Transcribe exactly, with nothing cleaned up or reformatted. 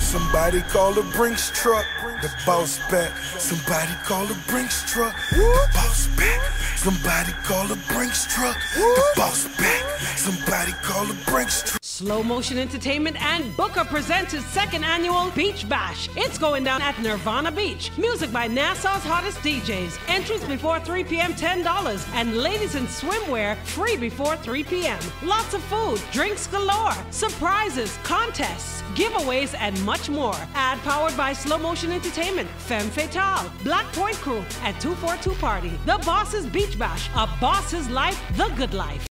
Somebody call the Brinks truck, the boss back. Somebody call the Brinks truck, the boss back. Somebody call the Brinks truck, the boss back. Somebody call the Brinks truck. Slow Motion Entertainment and Booker presents its second annual Beach Bash. It's going down at Nirvana Beach. Music by Nassau's hottest D Js. Entries before three p m ten dollars. And ladies in swimwear free before three p m Lots of food, drinks galore, surprises, contests, giveaways, and much more. Ad powered by Slow Motion Entertainment, Femme Fatale, Black Point Crew, and two forty-two Party. The Boss's Beach Bash. A boss's life, the good life.